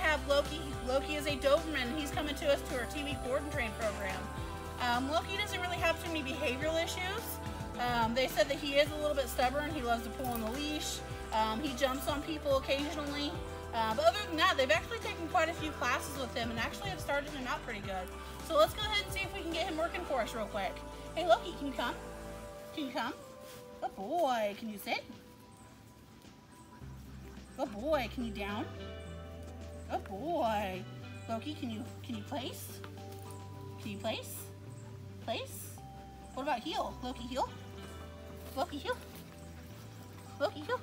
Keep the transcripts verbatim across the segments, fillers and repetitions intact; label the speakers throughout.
Speaker 1: have Loki. Loki is a Doberman. He's coming to us to our two-week board and train program. Um, Loki doesn't really have too many behavioral issues. Um, they said that he is a little bit stubborn. He loves to pull on the leash. Um, he jumps on people occasionally. Uh, but other than that, they've actually taken quite a few classes with him and actually have started him out pretty good. So let's go ahead and see if we can get him working for us real quick. Hey Loki, can you come? Can you come? Good boy. Can you sit? Good boy. Can you down? Good boy. Loki, can you can you place? Can you place? Place? What about heel? Loki, heel? Loki, heel? Loki, heel?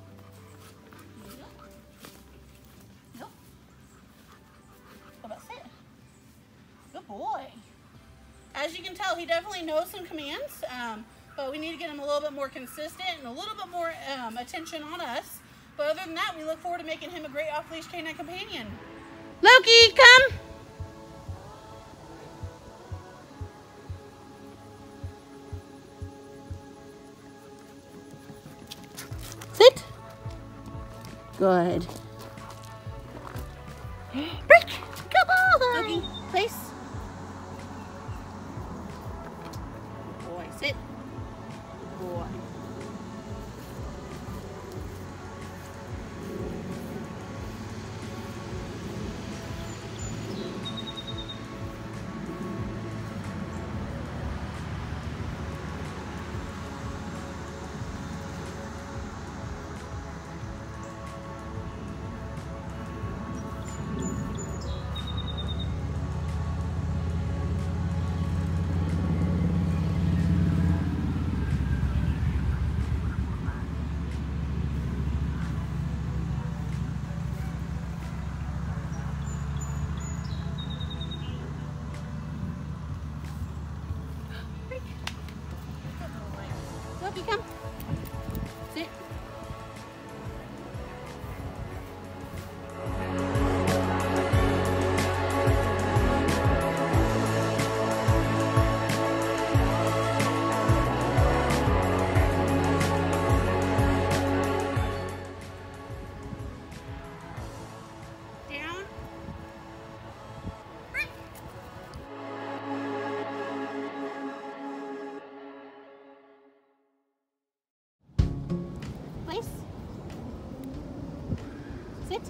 Speaker 1: Heel? What about sit? Good boy. As you can tell, he definitely knows some commands, um, but we need to get him a little bit more consistent and a little bit more um, attention on us. But other than that, we look forward to making him a great off-leash canine companion. Loki, come! Sit. Good. Break. Come on. Loki, place. Good boy, sit. Good boy. Loki, come. Sit. Down. Break. Place. Sit.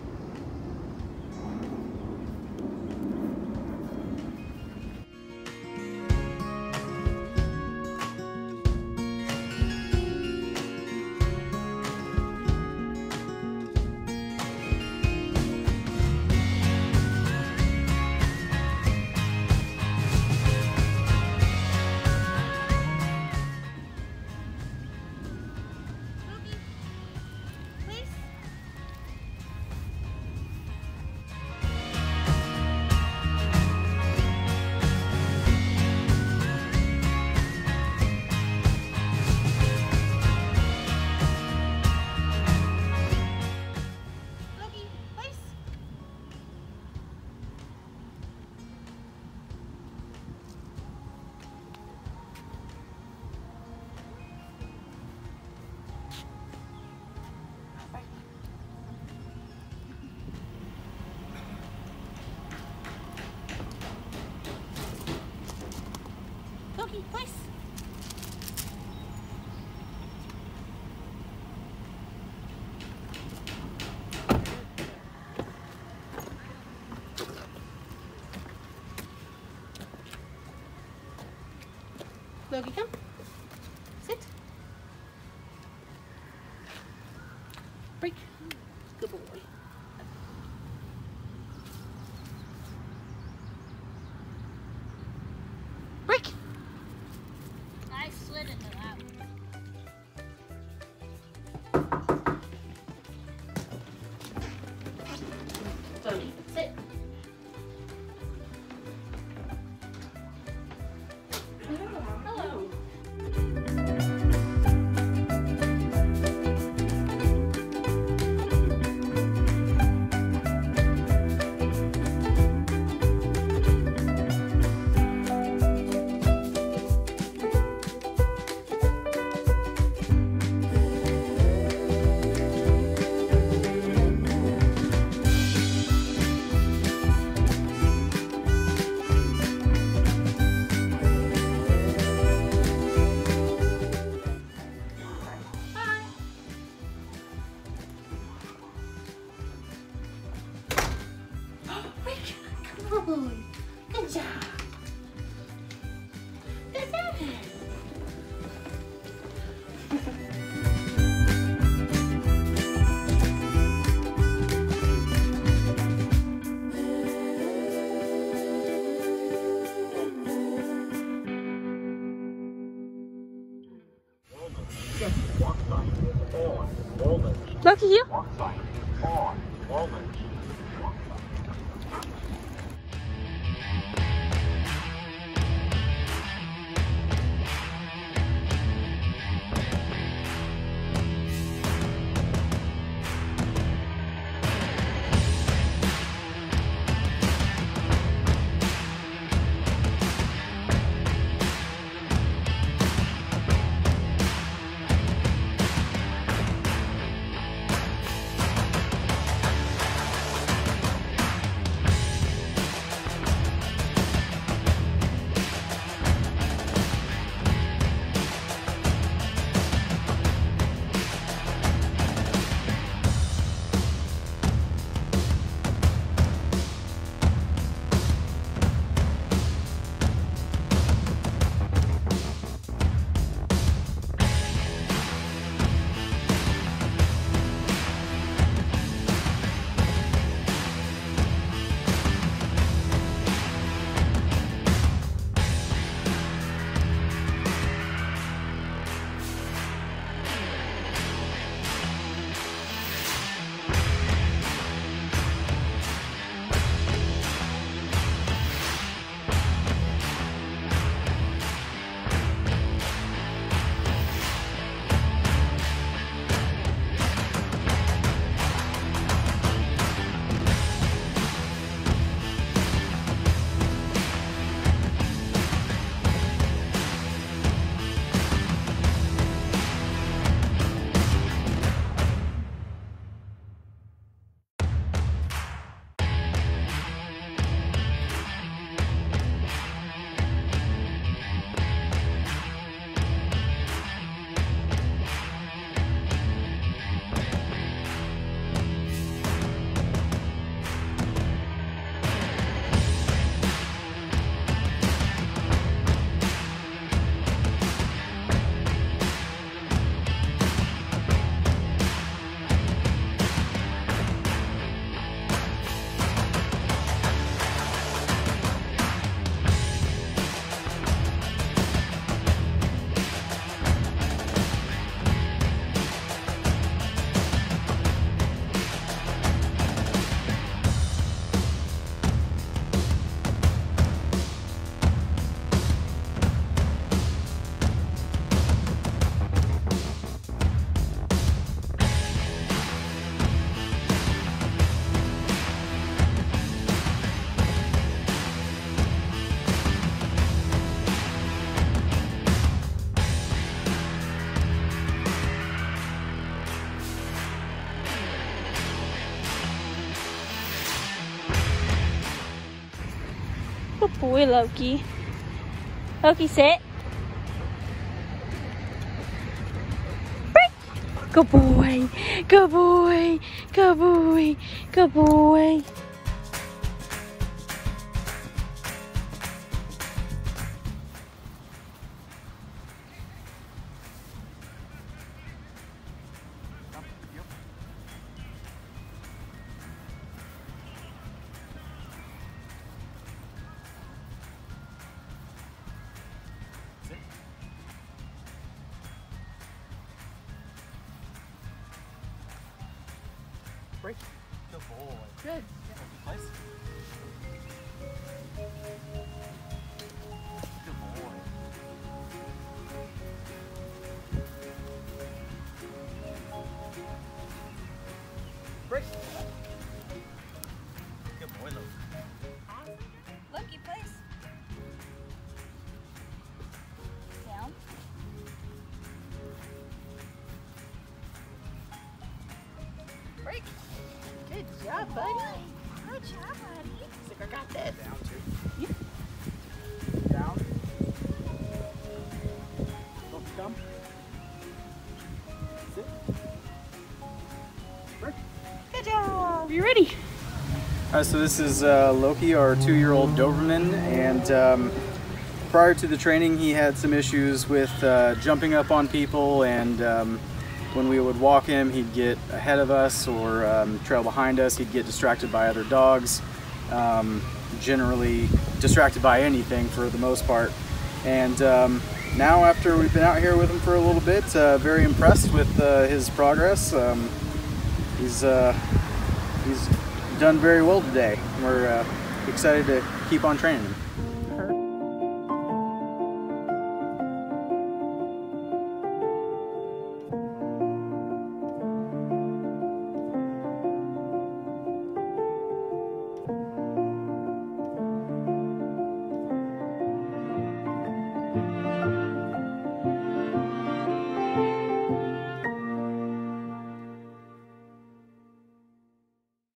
Speaker 1: Loki, place. Loki, come. Sit. Break. Good boy. Break.
Speaker 2: I slid into that one.
Speaker 1: Loki, sit. Hello. Hello.
Speaker 3: Loki, here. Good boy, Loki. Loki, sit. Break. Good boy. Good boy. Good boy. Good boy.
Speaker 4: Break. Good boy.
Speaker 1: Good.
Speaker 4: Place. Good boy. Break. Good boy, Loki.
Speaker 2: Loki, place. Down.
Speaker 1: Break. Good job, buddy.
Speaker 2: Good job, buddy.
Speaker 1: He's like, I got this.
Speaker 4: Down two.
Speaker 1: Yeah.
Speaker 4: Down. Loki, come. Sit. Break.
Speaker 1: Good job. You ready?
Speaker 4: Alright, so this is uh, Loki, our two-year-old Doberman, and um, prior to the training he had some issues with uh, jumping up on people, and um, when we would walk him he'd get ahead of us or um, trail behind us. He'd get distracted by other dogs, um, generally distracted by anything for the most part. And um, now, after we've been out here with him for a little bit, uh, very impressed with uh, his progress. Um, he's uh, he's done very well today. We're uh, excited to keep on training him.